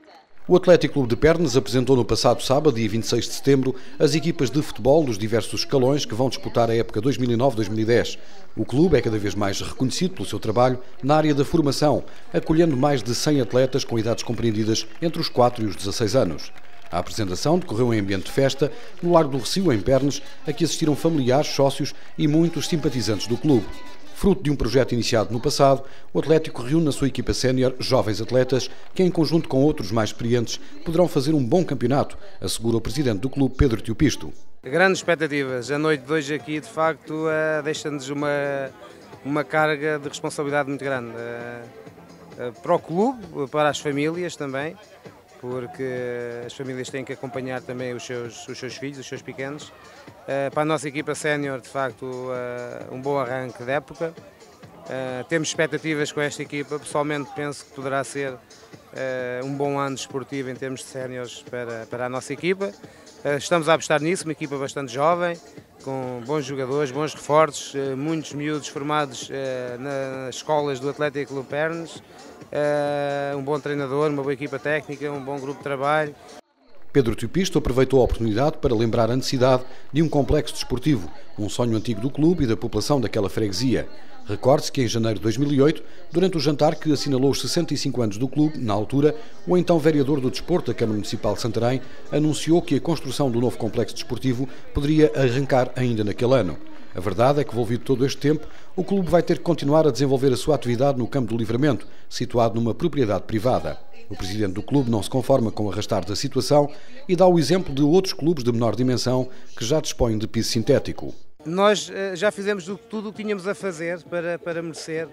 O Atlético Clube de Pernas apresentou no passado sábado, dia 26 de setembro, as equipas de futebol dos diversos escalões que vão disputar a época 2009-2010. O clube é cada vez mais reconhecido pelo seu trabalho na área da formação, acolhendo mais de 100 atletas com idades compreendidas entre os 4 e os 16 anos. A apresentação decorreu em ambiente de festa, no Largo do Recio, em Pernas, a que assistiram familiares, sócios e muitos simpatizantes do clube. Fruto de um projeto iniciado no passado, o Atlético reúne na sua equipa sénior jovens atletas que, em conjunto com outros mais experientes, poderão fazer um bom campeonato, assegura o presidente do clube, Pedro Tiopisto. Grandes expectativas. A noite de hoje aqui, de facto, deixa-nos uma carga de responsabilidade muito grande para o clube, para as famílias também, porque as famílias têm que acompanhar também os seus filhos, os seus pequenos. Para a nossa equipa sénior, de facto, um bom arranque de época. Temos expectativas com esta equipa, pessoalmente penso que poderá ser um bom ano desportivo em termos de séniores para a nossa equipa. Estamos a apostar nisso, uma equipa bastante jovem, com bons jogadores, bons reforços, muitos miúdos formados nas escolas do Atlético Clube Pernas, um bom treinador, uma boa equipa técnica, um bom grupo de trabalho. Pedro Tiopisto aproveitou a oportunidade para lembrar a necessidade de um complexo desportivo, um sonho antigo do clube e da população daquela freguesia. Recorde-se que em janeiro de 2008, durante o jantar que assinalou os 65 anos do clube, na altura, o então vereador do Desporto da Câmara Municipal de Santarém anunciou que a construção do novo complexo desportivo poderia arrancar ainda naquele ano. A verdade é que, envolvido todo este tempo, o clube vai ter que continuar a desenvolver a sua atividade no Campo do Livramento, situado numa propriedade privada. O presidente do clube não se conforma com o arrastar da situação e dá o exemplo de outros clubes de menor dimensão que já dispõem de piso sintético. Nós já fizemos tudo o que tínhamos a fazer para merecer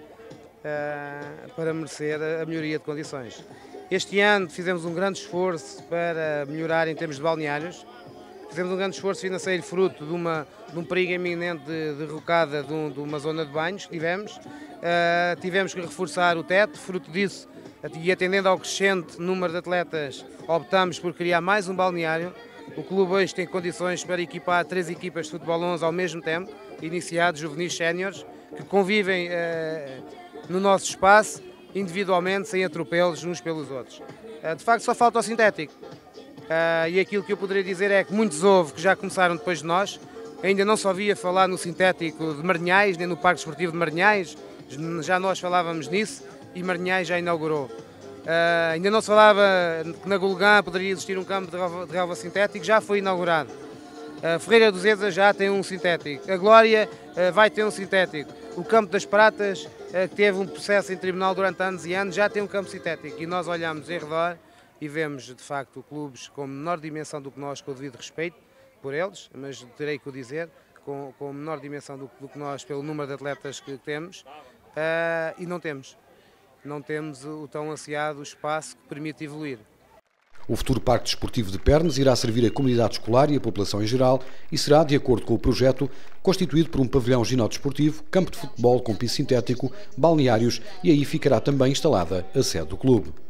a melhoria de condições. Este ano fizemos um grande esforço para melhorar em termos de balneários. Fizemos um grande esforço financeiro fruto de um perigo iminente de derrocada de uma zona de banhos que tivemos. Tivemos que reforçar o teto, fruto disso, e atendendo ao crescente número de atletas, optamos por criar mais um balneário. O clube hoje tem condições para equipar 3 equipas de futebol 11 ao mesmo tempo, iniciados, juvenis, séniores, que convivem no nosso espaço, individualmente, sem atropelos uns pelos outros. De facto, só falta o sintético. E aquilo que eu poderia dizer é que muitos houve que já começaram depois de nós. Ainda não se ouvia falar no sintético de Marinhais, nem no Parque Desportivo de Marinhais. Já nós falávamos nisso e Marinhais já inaugurou. Ainda não se falava que na Golgã poderia existir um campo de relva sintético, já foi inaugurado. Ferreira dos Ezas já tem um sintético. A Glória vai ter um sintético. O Campo das Pratas, que teve um processo em tribunal durante anos e anos, já tem um campo sintético. E nós olhamos em redor e vemos, de facto, clubes com menor dimensão do que nós, com o devido respeito por eles, mas terei que o dizer, com menor dimensão do que nós, pelo número de atletas que temos, e não temos. Não temos o tão ansiado espaço que permite evoluir. O futuro Parque Desportivo de Pernas irá servir a comunidade escolar e a população em geral e será, de acordo com o projeto, constituído por um pavilhão ginódesportivo, campo de futebol com piso sintético, balneários e aí ficará também instalada a sede do clube.